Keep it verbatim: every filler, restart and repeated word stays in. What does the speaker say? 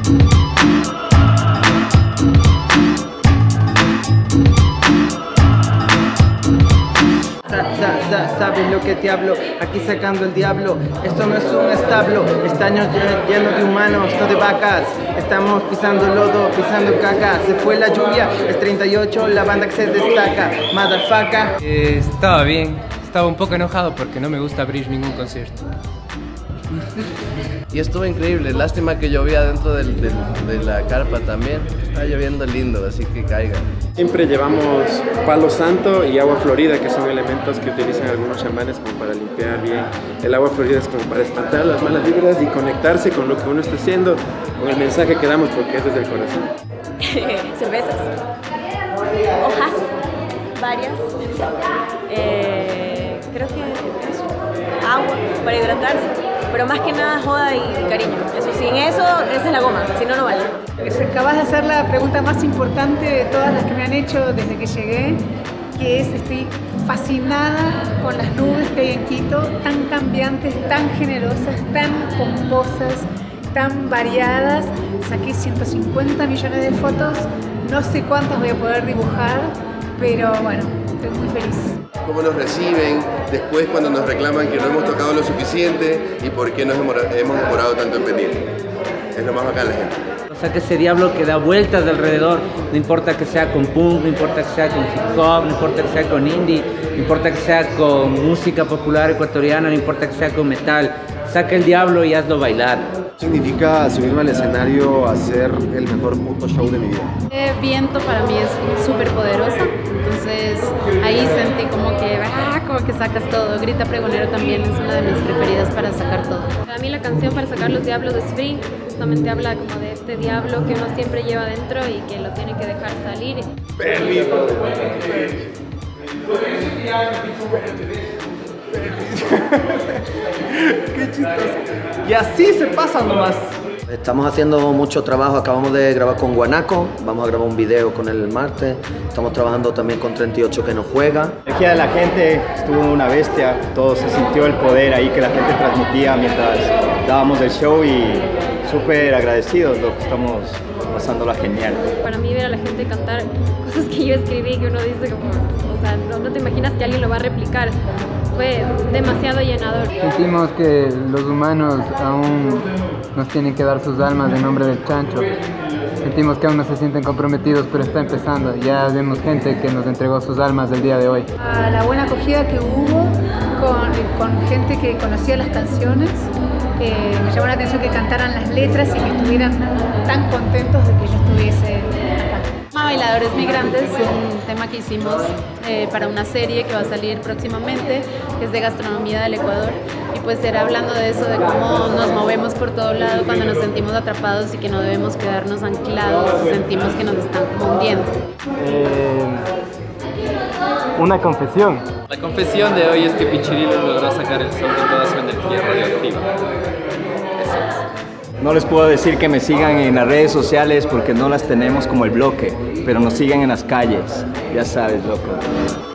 Sabes lo que te hablo, aquí sacando el diablo. Esto no es un establo, está lleno de humanos, no de vacas. Estamos pisando lodo, pisando caca. Se fue la lluvia, es treinta y ocho, la banda que se destaca. Motherfucker. Eh, estaba bien, estaba un poco enojado porque no me gusta abrir ningún concierto. Y estuvo increíble, lástima que llovía dentro del, del, de la carpa también. Está lloviendo lindo, así que caigan. Siempre llevamos palo santo y agua florida, que son elementos que utilizan algunos chamanes como para limpiar bien. El agua florida es como para espantar las malas vibras y conectarse con lo que uno está haciendo, con el mensaje que damos, porque es desde el corazón. Cervezas, hojas, varias, eh, creo que eso, agua para hidratarse. Pero más que nada joda y cariño. Eso, sin eso, esa es la goma, si no, no vale. Acabas de hacer la pregunta más importante de todas las que me han hecho desde que llegué, que es, estoy fascinada con las nubes que hay en Quito, tan cambiantes, tan generosas, tan pomposas, tan variadas. Saqué ciento cincuenta millones de fotos, no sé cuántas voy a poder dibujar, pero bueno, estoy muy feliz. Cómo nos reciben después cuando nos reclaman que no hemos tocado lo suficiente y por qué nos hemos demorado tanto en venir. Es lo más bacán la gente. O sea, que ese diablo que da vueltas de alrededor, no importa que sea con punk, no importa que sea con hip hop, no importa que sea con indie, no importa que sea con música popular ecuatoriana, no importa que sea con metal, saca el diablo y hazlo bailar. Significa subirme al escenario a hacer el mejor puto show de mi vida. Eh, viento para mí es súper poderosa, entonces ahí sentí como que, ah, como que sacas todo. Grita Pregonero también es una de mis preferidas para sacar todo. Para mí la canción para sacar los diablos es Free, justamente habla como de este diablo que uno siempre lleva dentro y que lo tiene que dejar salir. Qué chistoso. Y así se pasa nomás. Estamos haciendo mucho trabajo, acabamos de grabar con Guanaco, vamos a grabar un video con él el martes, estamos trabajando también con treinta y ocho que nos juega. La energía de la gente estuvo una bestia, todo se sintió el poder ahí que la gente transmitía mientras dábamos el show y súper agradecidos, lo que estamos pasándola genial. Para mí ver a la gente cantar cosas que yo escribí, que uno dice como, o sea, no, no te imaginas que alguien lo va a replicar. Fue demasiado llenador. Sentimos que los humanos aún nos tienen que dar sus almas en nombre del chancho. Sentimos que aún no se sienten comprometidos, pero está empezando. Ya vemos gente que nos entregó sus almas el día de hoy. A la buena acogida que hubo con, con gente que conocía las canciones, eh, me llamó la atención que cantaran las letras y que estuvieran tan contentos de que yo estuviese acá. Bailadores Migrantes, un tema que hicimos eh, para una serie que va a salir próximamente, que es de gastronomía del Ecuador, y pues será hablando de eso, de cómo nos movemos por todo lado cuando nos sentimos atrapados y que no debemos quedarnos anclados, sentimos que nos están hundiendo. Eh, una confesión. La confesión de hoy es que Pichirilo logró sacar el sol de toda su energía radioactiva. Eso es. No les puedo decir que me sigan en las redes sociales porque no las tenemos como el bloque, pero nos siguen en las calles, ya sabes, loco.